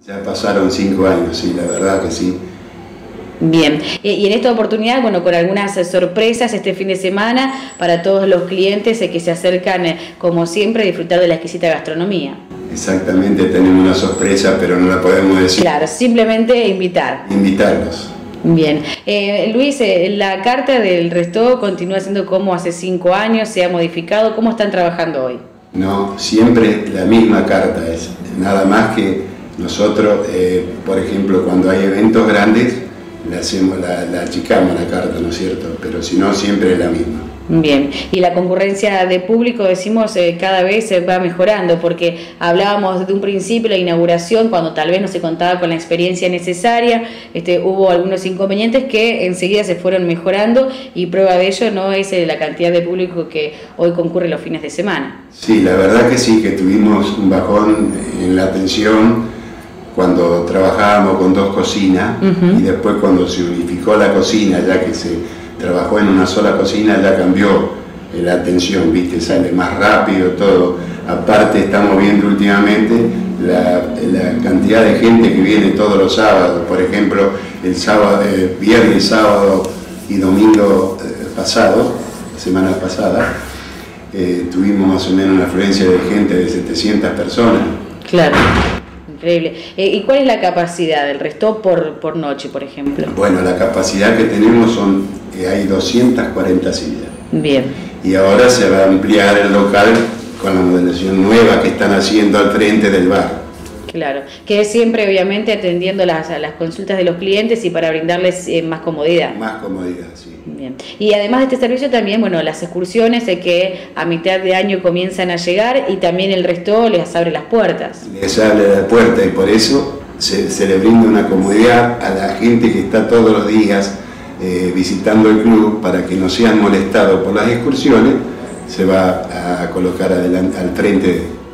Ya pasaron 5 años, sí, la verdad que sí. Bien, y en esta oportunidad, bueno, con algunas sorpresas este fin de semana para todos los clientes que se acercan, como siempre, a disfrutar de la exquisita gastronomía. Exactamente, tenemos una sorpresa, pero no la podemos decir. Claro, simplemente invitar. Invitarlos. Bien. Luis, la carta del Restó continúa siendo como hace 5 años, se ha modificado, ¿cómo están trabajando hoy? No, siempre la misma carta es, nada más que nosotros, por ejemplo, cuando hay eventos grandes, la achicamos la carta, ¿no es cierto? Pero si no, siempre es la misma. Bien, y la concurrencia de público, decimos, cada vez va mejorando, porque hablábamos de un principio, la inauguración, cuando tal vez no se contaba con la experiencia necesaria, hubo algunos inconvenientes que enseguida se fueron mejorando, y prueba de ello no es la cantidad de público que hoy concurre los fines de semana. Sí, la verdad que sí, que tuvimos un bajón en la atención cuando trabajábamos con 2 cocinas, y después cuando se unificó la cocina, ya que se trabajó en una sola cocina, ya cambió la atención, ¿viste? Sale más rápido todo. Aparte estamos viendo últimamente la cantidad de gente que viene todos los sábados. Por ejemplo, el sábado, viernes, sábado y domingo pasado, semana pasada, tuvimos más o menos una afluencia de gente de 700 personas. Claro. Increíble. ¿Y cuál es la capacidad del Restó por noche, por ejemplo? Bueno, la capacidad que tenemos hay 240 sillas. Bien. Y ahora se va a ampliar el local con la modelación nueva que están haciendo al frente del bar. Claro, que es siempre obviamente atendiendo a las consultas de los clientes y para brindarles más comodidad. Más comodidad, sí. Bien. Y además de este servicio también, bueno, las excursiones que a mitad de año comienzan a llegar y también el Restó les abre las puertas. Les abre la puerta y por eso se le brinda una comodidad a la gente que está todos los días visitando el club, para que no sean molestados por las excursiones. Se va a colocar al frente